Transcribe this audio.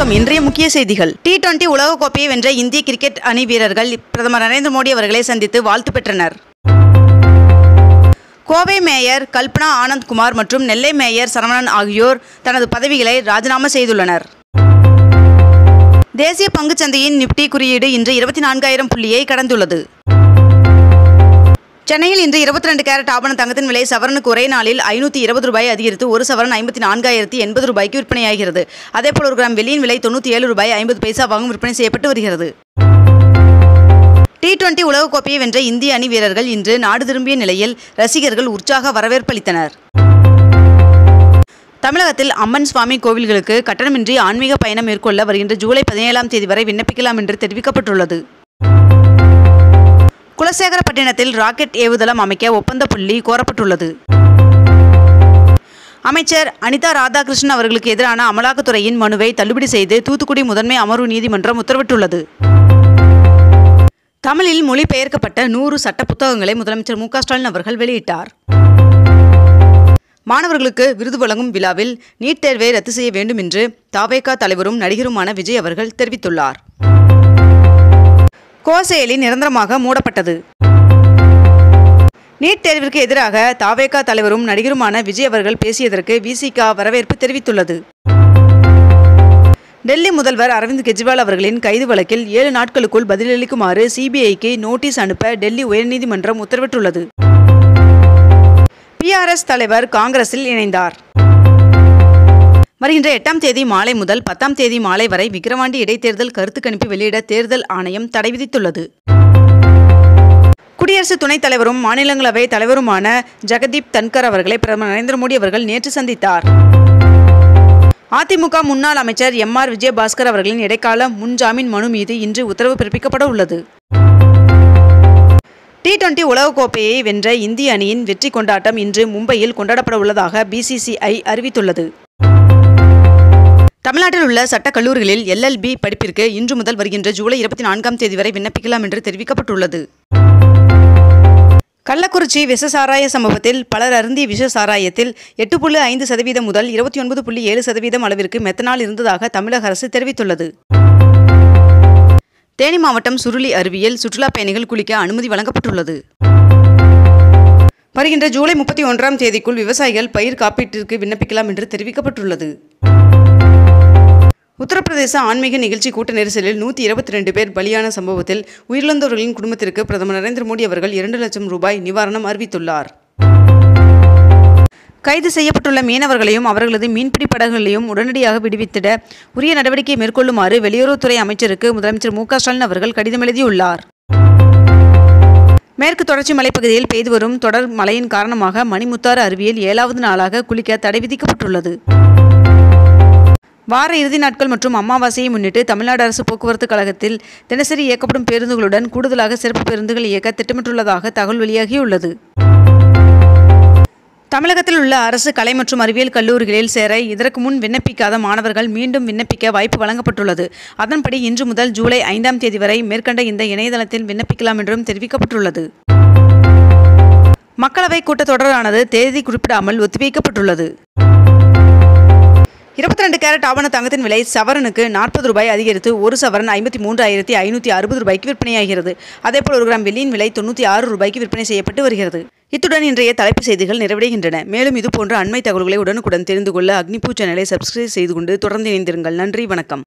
வணக்கம். இன்றைய முக்கிய செய்திகள். T20 உலகக்கோப்பையை வென்ற இந்திய கிரிக்கெட் அணி வீரர்கள் பிரதமர் நரேந்திர மோடி அவர்களை சந்தித்து வாழ்த்து பெற்றனர். கோவை மேயர் கல்பனா ஆனந்த் குமார் மற்றும் நெல்லை மேயர் சரவணன் ஆகியோர் தனது பதவிகளை ராஜினாமா செய்துள்ளனர். தேசிய பங்குச்சந்தையின் நிப்டி குறியீடு இன்று 24,000 புள்ளியை கடந்துள்ளது. சென்னையில் இன்று 22 கேரட் ஆபண தங்கத்தின் விலை சவரனுக்கு ஒரே நாளில் ₹520 அதிகரித்து ஒரு சவரன் 54,080 ரூபாய்க்கு விற்பனையாகிறது. அதேபோல் ஒரு கிராம் வெள்ளியின் விலை ₹97.50 விற்பனை செய்யப்பட்டு வருகிறது. T20 உலகக்கோப்பையை வென்ற இந்திய அணி வீரர்கள் இன்று நாடு திரும்பிய நிலையில் ரசிகர்கள் உற்சாக வரவேற்பளித்தனர். தமிழகத்தில் அம்மன் சுவாமி கோவில்களுக்கு கட்டணமின்றி ஆன்மீக பயணம் மேற்கொள்ள வருகின்ற ஜூலை 17ஆம் தேதி வரை விண்ணப்பிக்கலாம் என்று தெரிவிக்கப்பட்டுள்ளது. குலசேகரப்பட்டினத்தில் ராக்கெட் ஏவுதளம் அமைக்க ஒப்பந்த புள்ளி கோரப்பட்டுள்ளது. அமைச்சர் அனிதா ராதாகிருஷ்ணன் அவர்களுக்கு எதிரான அமலாக்கத்துறையின் மனுவை தள்ளுபடி செய்து தூத்துக்குடி முதன்மை அமர்வு நீதிமன்றம் உத்தரவிட்டுள்ளது. தமிழில் மொழிபெயர்க்கப்பட்ட 100 சட்ட புத்தகங்களை முதலமைச்சர் மு.க. ஸ்டாலின் அவர்கள் வெளியிட்டார். மாணவர்களுக்கு விருது வழங்கும் விழாவில் நீட் தேர்வை ரத்து செய்ய வேண்டும் என்று தவேக தலைவரும் நடிகருமான விஜய் அவர்கள் தெரிவித்துள்ளார். கோசேலி நிரந்தரமாக மூடப்பட்டது. நீட் தேர்விற்கு எதிராக தவேக தலைவரும் நடிகருமான விஜய் அவர்கள் பேசியதற்கு விசிக வரவேற்பு தெரிவித்துள்ளது. டெல்லி முதல்வர் அரவிந்த் கெஜ்ரிவால் அவர்களின் கைது வழக்கில் 7 நாட்களுக்குள் பதிலளிக்குமாறு சிபிஐக்கு நோட்டீஸ் அனுப்ப டெல்லி உயர்நீதிமன்றம் உத்தரவிட்டுள்ளது. PRS தலைவர் காங்கிரஸில் இணைந்தார். வருகின்ற 8ஆம் தேதி மாலை முதல் 10ஆம் தேதி மாலை வரை விக்கிரவாண்டி இடைத்தேர்தல் கருத்து கணிப்பு வெளியிட தேர்தல் ஆணையம் தடை விதித்துள்ளது. குடியரசு துணைத் தலைவரும் மாநிலங்களவை தலைவருமான ஜெகதீப் தன்கர் அவர்களை பிரதமர் நரேந்திர மோடி அவர்கள் நேற்று சந்தித்தார். அதிமுக முன்னாள் அமைச்சர் MR விஜயபாஸ்கர் அவர்களின் இடைக்கால முன்ஜாமீன் மனு மீது இன்று உத்தரவு பிறப்பிக்கப்பட உள்ளது. T20 உலகக்கோப்பையை வென்ற இந்திய அணியின் வெற்றி கொண்டாட்டம் இன்று மும்பையில் கொண்டாடப்பட உள்ளதாக BCCI அறிவித்துள்ளது. தமிழ்நாட்டில் உள்ள சட்டக் கல்லூரிகளில் LLB படிப்பிற்கு இன்று முதல் வருகின்ற ஜூலை 24ஆம் தேதி வரை விண்ணப்பிக்கலாம் என்று தெரிவிக்கப்பட்டுள்ளது. கள்ளக்குறிச்சி விஷ சாராய சம்பவத்தில் பலர் அருந்திய விஷ சாராயத்தில் 8.5% முதல் 29.7% அளவிற்கு மெத்தனால் இருந்ததாக தமிழக அரசு தெரிவித்துள்ளது. தேனி மாவட்டம் சுருளி அருவியில் சுற்றுலா பயணிகள் குளிக்க அனுமதி வழங்கப்பட்டுள்ளது. வருகின்ற ஜூலை 31ஆம் தேதிக்குள் விவசாயிகள் பயிர் காப்பீட்டிற்கு விண்ணப்பிக்கலாம் என்று தெரிவிக்கப்பட்டுள்ளது. உத்தரப்பிரதேச ஆன்மீக நிகழ்ச்சி கூட்ட நெரிசலில் 122 பேர் பலியான சம்பவத்தில் உயிரிழந்தவர்களின் குடும்பத்திற்கு பிரதமர் நரேந்திர மோடி அவர்கள் 2 லட்சம் ரூபாய் நிவாரணம் அறிவித்துள்ளார். கைது செய்யப்பட்டுள்ள மீனவர்களையும் அவர்களது மீன்பிடி படகுகளையும் உடனடியாக விடுவித்திட உரிய நடவடிக்கை மேற்கொள்ளுமாறு வெளியுறவுத்துறை அமைச்சருக்கு முதலமைச்சர் மு.க. ஸ்டாலின் அவர்கள் கடிதம் எழுதியுள்ளார். மேற்கு தொடர்ச்சி மலைப்பகுதியில் பெய்து வரும் தொடர் மழையின் காரணமாக மணிமுத்தாறு அருவியில் 7வது நாளாக குளிக்க தடை விதிக்கப்பட்டுள்ளது. வார இறுதி நாட்கள் மற்றும் அமாவாசையை முன்னிட்டு தமிழ்நாடு அரசு போக்குவரத்து கழகத்தில் தினசரி இயக்கப்படும் பேருந்துகளுடன் கூடுதலாக சிறப்பு பேருந்துகள் இயக்க திட்டமிட்டுள்ளதாக தகவல் வெளியாகியுள்ளது. தமிழகத்தில் உள்ள அரசு கலை மற்றும் அறிவியல் கல்லூரிகளில் சேர இதற்கு முன் விண்ணப்பிக்காத மாணவர்கள் மீண்டும் விண்ணப்பிக்க வாய்ப்பு வழங்கப்பட்டுள்ளது. அதன்படி இன்று முதல் ஜூலை 5ஆம் தேதி வரை மேற்கண்ட இந்த இணையதளத்தில் விண்ணப்பிக்கலாம் என்றும் தெரிவிக்கப்பட்டுள்ளது. மக்களவை கூட்டத்தொடரானது தேதி குறிப்பிடாமல் ஒத்திவைக்கப்பட்டுள்ளது. 22 கேரட் ஆபண தங்கத்தின் விலை சவரனுக்கு ₹40 அதிகரித்து ஒரு சவரன் 53,560 ரூபாய்க்கு விற்பனையாகிறது. அதேபோல் ஒரு கிராம் வெள்ளியின் விலை ₹96 விற்பனை செய்யப்பட்டு வருகிறது. இத்துடன் இன்றைய தலைப்புச் செய்திகள் நிறைவடைகின்றன. மேலும் இதுபோன்ற அண்மை தகவல்களை உடனுக்குடன் தெரிந்து கொள்ள அக்னிபூ சேனலை சப்ஸ்கிரைப் செய்து கொண்டு தொடர்ந்து இணைந்திருங்கள். நன்றி, வணக்கம்.